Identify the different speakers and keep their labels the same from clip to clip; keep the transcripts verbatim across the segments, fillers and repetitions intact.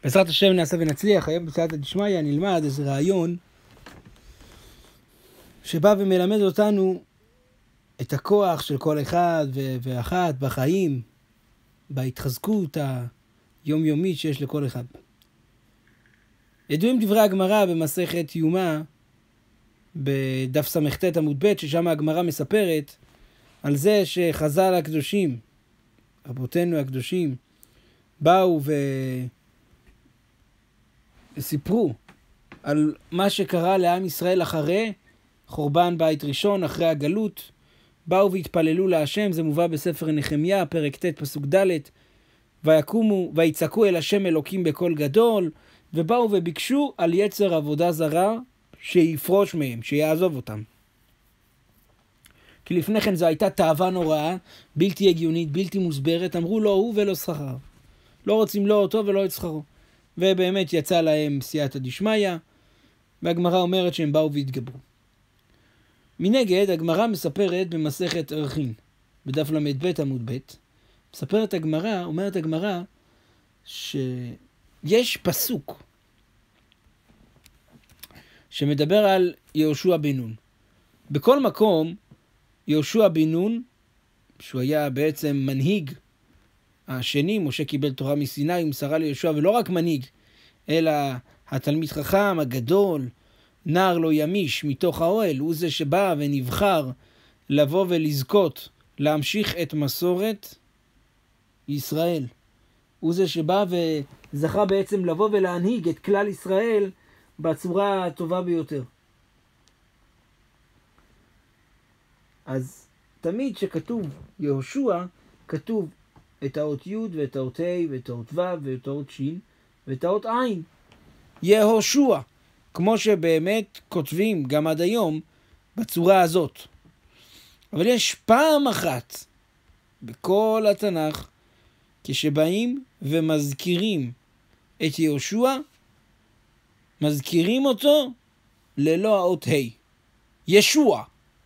Speaker 1: בעזרת השם נעשה ונצליח. היום בסייעתא דשמיא נלמד איזה רעיון שבא ומלמד אותנו את הכוח של כל אחד ואחת בחיים, בהתחזקות היומיומית שיש לכל אחד. ידועים דברי הגמרא במסכת יומא בדף ס"ט עמוד ב', ששם הגמרא מספרת על זה שחז"ל הקדושים, רבותינו הקדושים, באו וסיפרו על מה שקרה לעם ישראל אחרי חורבן בית ראשון, אחרי הגלות. באו והתפללו להשם, זה מובא בספר נחמיה, פרק ט' פסוק ד', ויקומו ויצעקו אל השם אלוקים בקול גדול, ובאו וביקשו על יצר עבודה זרה שיפרוש מהם, שיעזוב אותם. כי לפני כן זו הייתה תאווה נוראה, בלתי הגיונית, בלתי מוסברת. אמרו לא הוא ולא שכר. לא רוצים לא אותו ולא את שכרו. ובאמת יצא להם סייעתא דשמיא, והגמרא אומרת שהם באו והתגברו. מנגד, הגמרא מספרת במסכת ערכין, בדף ל"ב עמוד ב', מספרת הגמרא, אומרת הגמרא, שיש פסוק שמדבר על יהושע בן נון. בכל מקום, יהושע בן נון, שהוא היה בעצם מנהיג השני, משה קיבל תורה מסיני ומסרה ליהושע, ולא רק מנהיג, אלא התלמיד חכם הגדול, נער לא ימיש מתוך האוהל, הוא זה שבא ונבחר לבוא ולזכות, להמשיך את מסורת ישראל. הוא זה שבא וזכה בעצם לבוא ולהנהיג את כלל ישראל בצורה הטובה ביותר. אז תמיד שכתוב יהושע, כתוב את האות י' ואת האות ה' ואת האות ו' ואת האות ש' ואת האות עין. יהושע. כמו שבאמת כותבים גם עד היום בצורה הזאת. אבל יש פעם אחת בכל התנ"ך, כשבאים ומזכירים את יהושע, מזכירים אותו ללא האות ה'. ישוע.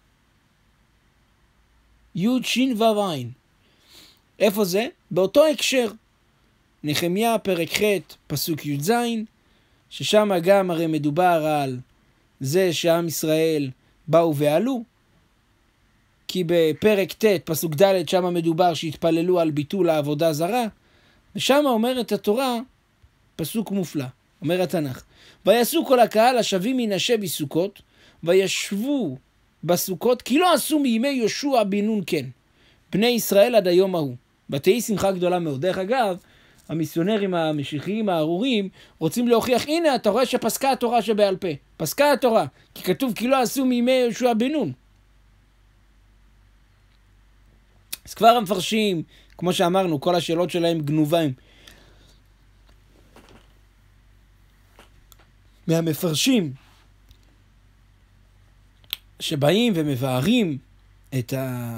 Speaker 1: י' ש' ו' עין. איפה זה? באותו הקשר. נחמיה פרק ח' פסוק י' ז', ששם גם הרי מדובר על זה שעם ישראל באו ועלו, כי בפרק ט' פסוק ד' שם מדובר שהתפללו על ביטול העבודה זרה, ושם אומרת התורה פסוק מופלא, אומר התנ"ך, ויעשו כל הקהל השבים מנשה בסוכות, וישבו בסוכות, כי לא עשו מימי יהושע בן נון כן, בני ישראל עד היום ההוא. ותהי שמחה גדולה מאוד. דרך אגב, המיסיונרים המשיחיים הארורים רוצים להוכיח, הנה אתה רואה שפסקה התורה שבעל פה, פסקה התורה, כי כתוב כי לא עשו מימי יהושע בן נון. אז כבר המפרשים, כמו שאמרנו, כל השאלות שלהם גנוביים. מהמפרשים שבאים ומבארים את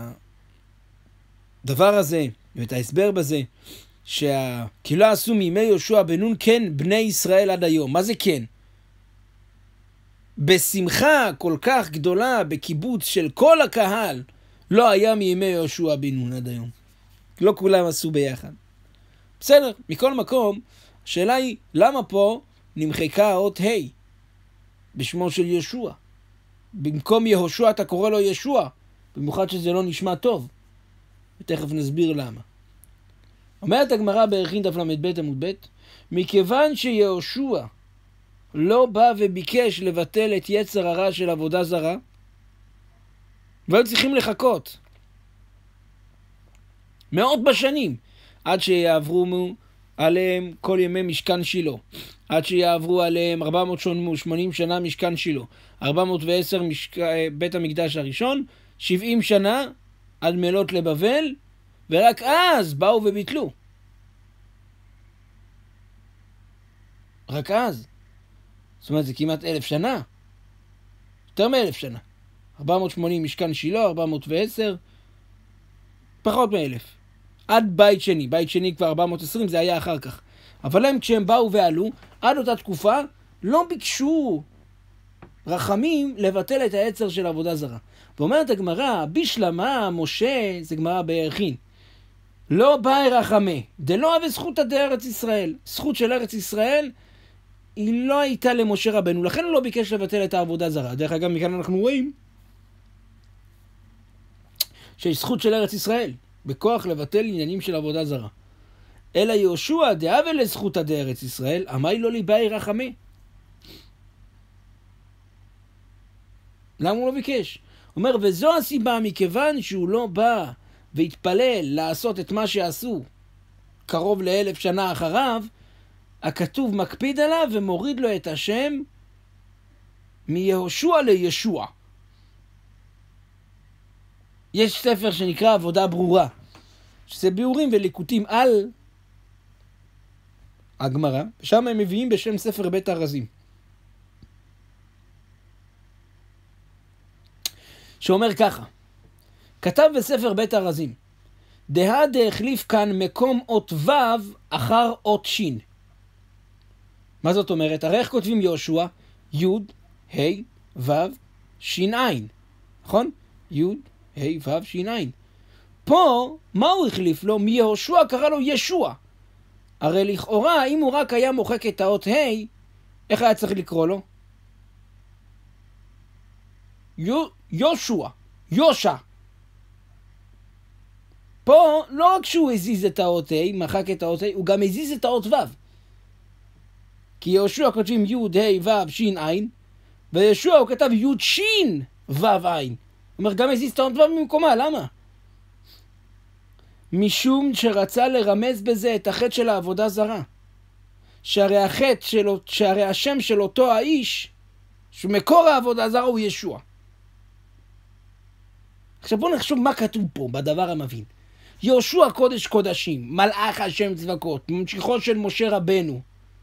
Speaker 1: הדבר הזה ואת ההסבר בזה, שה... כי לא עשו מימי יהושע בן נון כן בני ישראל עד היום. מה זה כן? בשמחה כל כך גדולה בקיבוץ של כל הקהל לא היה מימי יהושע בן נון עד היום. לא כולם עשו ביחד. בסדר, מכל מקום, השאלה היא למה פה נמחקה האות ה' בשמו של ישוע. במקום יהושע אתה קורא לו ישוע, במיוחד שזה לא נשמע טוב. ותכף נסביר למה. אומרת הגמרא בערכין דף ל"ב עמוד ב', מכיוון שיהושע לא בא וביקש לבטל את יצר הרע של עבודה זרה, והיו צריכים לחכות מאות בשנים עד שיעברו עליהם כל ימי משכן שילה, עד שיעברו עליהם ארבע מאות ושמונים שנה משכן שילה, ארבע מאות ועשר משק... בית המקדש הראשון, שבעים שנה עד מלות לבבל, ורק אז באו וביטלו. רק אז. זאת אומרת, זה כמעט אלף שנה. יותר מאלף שנה. ארבע מאות ושמונים משכן שילה, ארבע מאות ועשר, פחות מאלף. עד בית שני. בית שני כבר ארבע מאות ועשרים, זה היה אחר כך. אבל הם כשהם באו ועלו, עד אותה תקופה, לא ביקשו רחמים לבטל את היצר של עבודה זרה. ואומרת הגמרא, בשלמה משה, זה גמרא בערכין, לא באי רחמי, דלא אהבה זכותא דארץ ישראל. זכות של ארץ ישראל היא לא הייתה למשה רבנו, לכן הוא לא ביקש לבטל את העבודה זרה. דרך אגב, מכאן אנחנו רואים שיש זכות של ארץ ישראל, בכוח לבטל עניינים של עבודה זרה. אלא יהושע דאבה לזכותא דארץ ישראל, אמי לא לי באי רחמי. למה הוא לא ביקש? הוא אומר, וזו הסיבה, מכיוון שהוא לא בא והתפלל לעשות את מה שעשו קרוב לאלף שנה אחריו, הכתוב מקפיד עליו ומוריד לו את השם מיהושע לישוע. יש ספר שנקרא עבודה ברורה, שזה ביאורים וליקוטים על הגמרא, ושם הם מביאים בשם ספר בית ארזים, שאומר ככה, כתב בספר בית ארזים, דהה דהחליף כאן מקום אות ו' אחר אות ש'. מה זאת אומרת? הרי איך כותבים יהושע? י', ה', ו', ש', עין. נכון? י', ה', ו', ש', עין. פה, מה הוא החליף לו? מיהושע קרא לו ישוע. הרי לכאורה, אם הוא רק היה מוחק את האות ה', איך היה צריך לקרוא לו? יושע, יושע. פה, לא רק שהוא הזיז את האות ה', מחק את האות ה', הוא גם הזיז את האות ו'. כי יהושע כותבים י', ה', ו', ש', עין, וישוע הוא כתב י', ש', ו', עין. הוא אומר, גם הזיז את האות ו' במקומה, למה? משום שרצה לרמז בזה את החטא של העבודה זרה. שהרי החטא של, שהרי השם של אותו האיש, שמקור העבודה זרה הוא ישוע. עכשיו בואו נחשוב מה כתוב פה בדבר המבין. יהושע קודש קודשים, מלאך השם צבקות, ממשיכו של משה רבנו.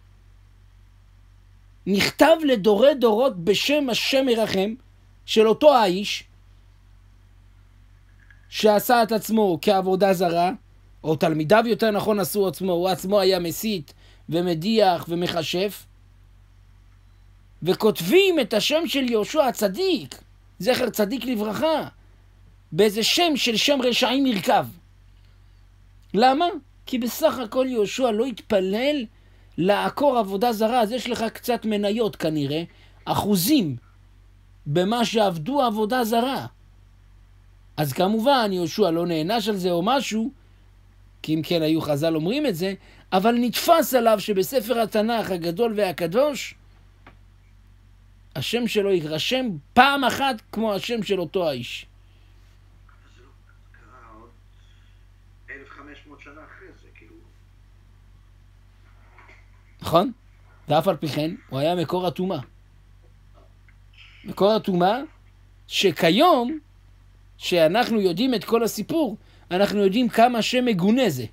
Speaker 1: נכתב לדורי דורות בשם השם ירחם של אותו האיש, שעשה את עצמו כעבודה זרה, או תלמידיו יותר נכון עשו עצמו, הוא עצמו היה מסית ומדיח ומחשף, וכותבים את השם של יהושע הצדיק, זכר צדיק לברכה, באיזה שם של שם רשעים ירכב. למה? כי בסך הכל יהושע לא התפלל לעקור עבודה זרה, אז יש לך קצת מניות כנראה, אחוזים במה שעבדו עבודה זרה. אז כמובן יהושע לא נענש על זה או משהו, כי אם כן היו חז"ל אומרים את זה, אבל נתפס עליו שבספר התנ"ך הגדול והקדוש, השם שלו ירשם פעם אחת כמו השם של אותו האיש.
Speaker 2: זה לא קרה עוד אלף וחמש מאות שנה אחרי זה, כאילו.
Speaker 1: נכון? ואף על פי כן, הוא היה מקור הטומאה. מקור הטומאה שכיום, שאנחנו יודעים את כל הסיפור, אנחנו יודעים כמה שם מגונה זה.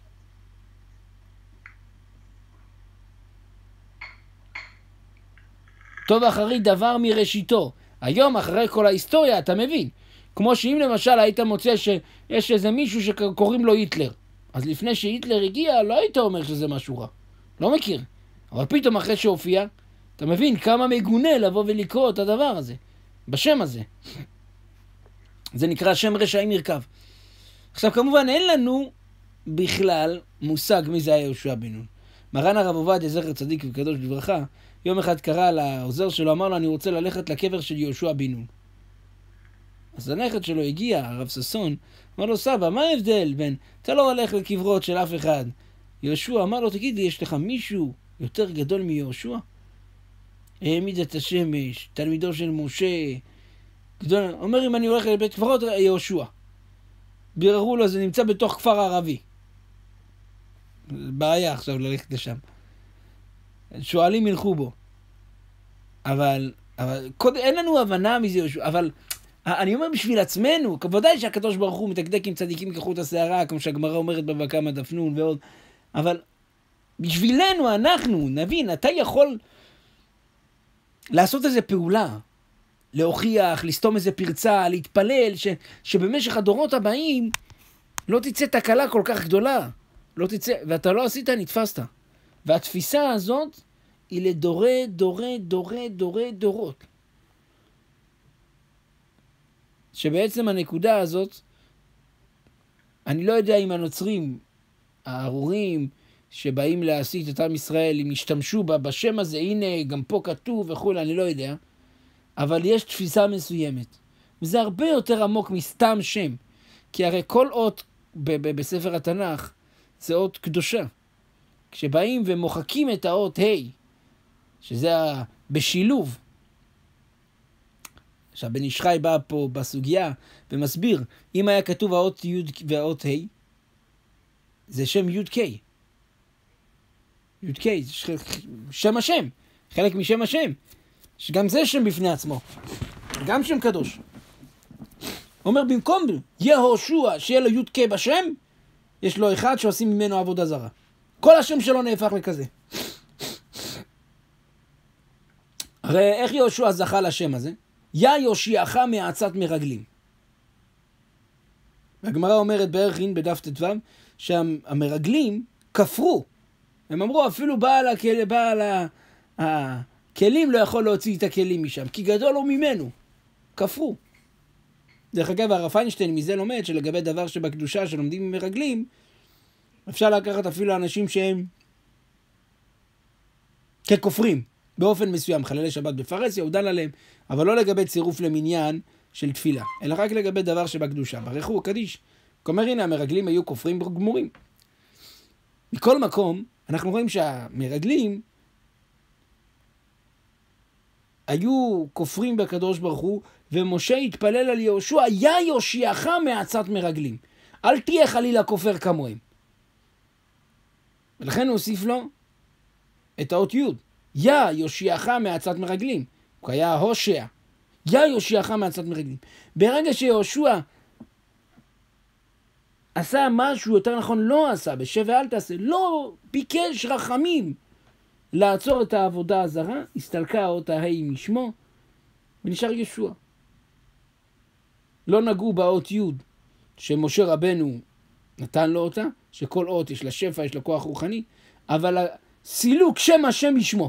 Speaker 1: טוב אחרי דבר מראשיתו. היום אחרי כל ההיסטוריה אתה מבין. כמו שאם למשל היית מוצא שיש איזה מישהו שקוראים לו היטלר. אז לפני שהיטלר הגיע לא היית אומר שזה משהו רע. לא מכיר. אבל פתאום אחרי שהופיע, אתה מבין כמה מגונה לבוא ולקרוא את הדבר הזה. בשם הזה. זה נקרא שם רשעים ירכב. עכשיו כמובן אין לנו בכלל מושג מי זה היה יהושע בן נון. מרן הרב עובדיה זכר צדיק וקדוש לברכה, יום אחד קרא לעוזר שלו, אמר לו אני רוצה ללכת לקבר של יהושע בן נון. אז הנכד שלו הגיע, הרב ששון, אמר לו סבא, מה ההבדל בין, אתה לא הולך לקברות של אף אחד. יהושע אמר לו, תגיד לי, יש לך מישהו יותר גדול מיהושע? העמיד את השמש, תלמידו של משה, גדול, אומר אם אני הולך לבית קברות, יהושע. ביררו לו, זה נמצא בתוך כפר ערבי. בעיה עכשיו ללכת לשם. שואלים ילכו בו. אבל, אבל קוד, אין לנו הבנה מזה יהושע, אבל אני אומר בשביל עצמנו, כבודאי שהקדוש ברוך הוא מתקדק עם צדיקים כחוט השערה, כמו שהגמרא אומרת בבבא קמא דף נון ועוד, אבל בשבילנו אנחנו נבין, אתה יכול לעשות איזה פעולה, להוכיח, לסתום איזה פרצה, להתפלל, ש, שבמשך הדורות הבאים לא תצא תקלה כל כך גדולה. לא תצא, ואתה לא עשית, נתפסת. והתפיסה הזאת היא לדורי, דורי, דורי, דורי, דורות. שבעצם הנקודה הזאת, אני לא יודע אם הנוצרים הארורים שבאים להסית את עם ישראל, אם ישתמשו בה, בשם הזה, הנה, גם פה כתוב וכו', אני לא יודע. אבל יש תפיסה מסוימת. וזה הרבה יותר עמוק מסתם שם. כי הרי כל אות ב- ב- בספר התנ"ך זה אות קדושה. כשבאים ומוחקים את האות ה', שזה ה- בשילוב. עכשיו, בן איש חי בא פה בסוגיה ומסביר, אם היה כתוב האות י' והאות ה', זה שם י' ק'. י' ק', זה שם השם, חלק משם השם, שגם זה שם בפני עצמו, גם שם קדוש. אומר, במקום יהושע, שיהיה לו י' ק' בשם, יש לו אחד שעושים ממנו עבודה זרה. כל השם שלו נהפך לכזה. הרי איך יהושע זכה לשם הזה? יא יושיעך מעצת מרגלים. והגמרא אומרת בערך אין בדף ט"ו, שהמרגלים כפרו. הם אמרו, אפילו בעל, הכל... בעל הכלים לא יכול להוציא את הכלים משם, כי גדול הוא ממנו. כפרו. דרך אגב, הרב פיינשטיין מזה לומד שלגבי דבר שבקדושה שלומדים ממרגלים, אפשר לקחת אפילו אנשים שהם ככופרים, באופן מסוים, חללי שבת בפרהסיה, הוא דן עליהם, אבל לא לגבי צירוף למניין של תפילה, אלא רק לגבי דבר שבקדושה, ברכו קדיש. כלומר, הנה, המרגלים היו כופרים גמורים. מכל מקום, אנחנו רואים שהמרגלים היו כופרים בקדוש ברוך הוא, ומשה התפלל על יהושע, יא יושיעך מעצת מרגלים. אל תהיה חלילה כופר כמוהם. ולכן הוא הוסיף לו את האות י', יא יושיעך מעצת מרגלים. הוא היה הושע. יא יושיעך מעצת מרגלים. ברגע שיהושע עשה משהו, יותר נכון לא עשה, בשב ואל תעשה, לא ביקש רחמים לעצור את העבודה הזרה, הסתלקה אותה ה' משמו, ונשאר ישוע. לא נגעו באות י' שמשה רבנו נתן לו אותה, שכל אות יש לה שפע, יש לה כוח רוחני, אבל סילוק שם השם ישמו.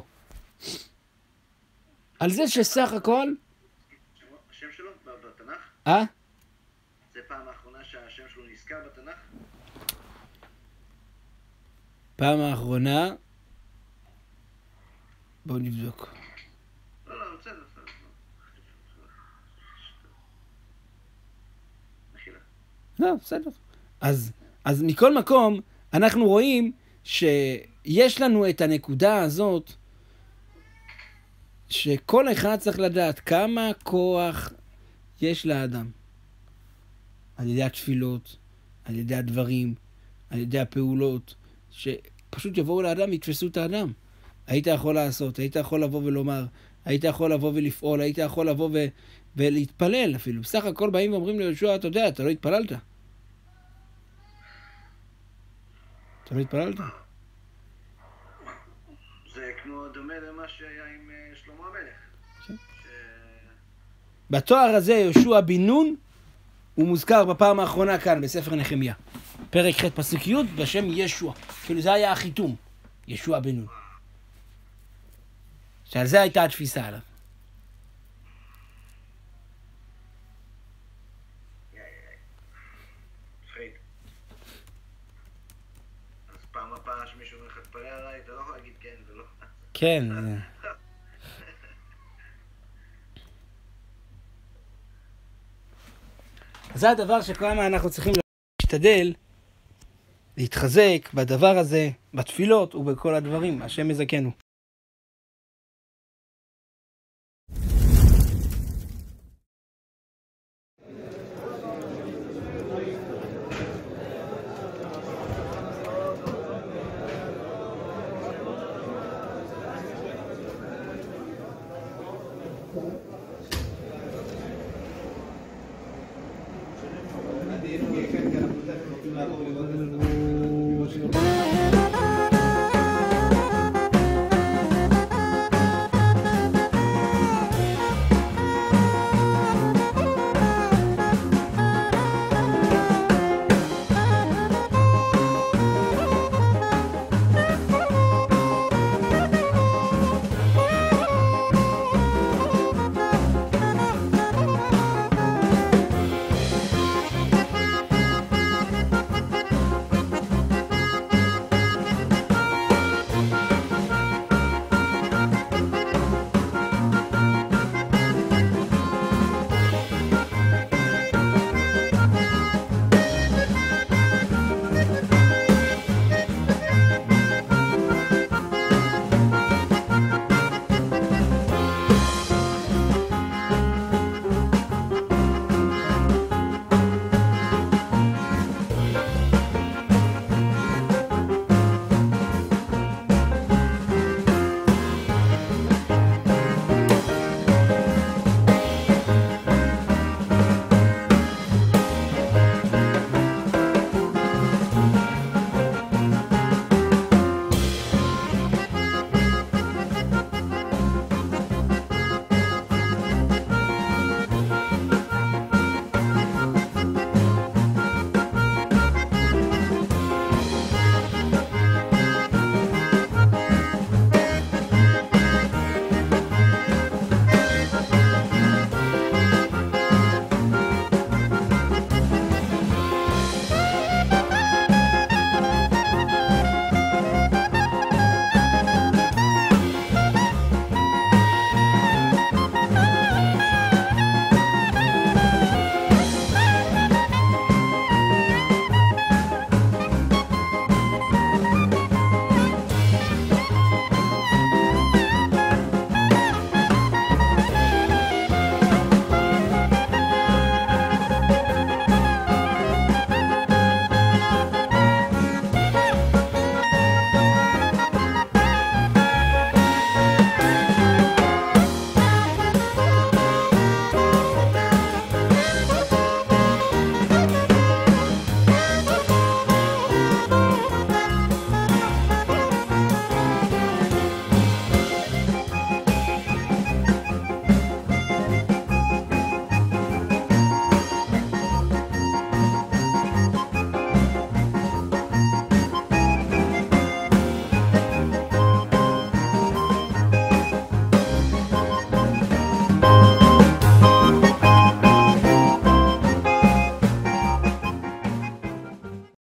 Speaker 1: על זה שסך הכל...
Speaker 2: השם שלו בתנ"ך?
Speaker 1: אה?
Speaker 2: זה פעם האחרונה שהשם שלו נזכר בתנ"ך?
Speaker 1: פעם האחרונה... בואו נבדוק.
Speaker 2: לא, לא, בסדר, בסדר. מחילה.
Speaker 1: לא, בסדר. אז, אז מכל מקום, אנחנו רואים שיש לנו את הנקודה הזאת, שכל אחד צריך לדעת כמה כוח יש לאדם. על ידי התפילות, על ידי הדברים, על ידי הפעולות, שפשוט יבואו לאדם ויתפסו את האדם. היית יכול לעשות, היית יכול לבוא ולומר, היית יכול לבוא ולפעול, היית יכול לבוא ו... ולהתפלל אפילו. בסך הכל באים ואומרים ליהושע, אתה יודע, אתה לא התפללת. אתה לא התפללת?
Speaker 2: זה כמו דומה למה שהיה עם שלמה המלך.
Speaker 1: כן.
Speaker 2: ש...
Speaker 1: בתואר הזה יהושע בן נון הוא מוזכר בפעם האחרונה כאן בספר נחמיה. פרק ח' פסוק י' בשם ישוע. כאילו זה היה החיתום. ישוע בן נון. שעל זה הייתה התפיסה עליו.
Speaker 2: פריד. אז פעם הבאה שמישהו אומר לך תפלל עליי, אתה לא יכול להגיד כן ולא.
Speaker 1: כן. זה הדבר שכמה אנחנו צריכים להשתדל להתחזק בדבר הזה, בתפילות ובכל הדברים. השם יזכנו.
Speaker 3: Thank you.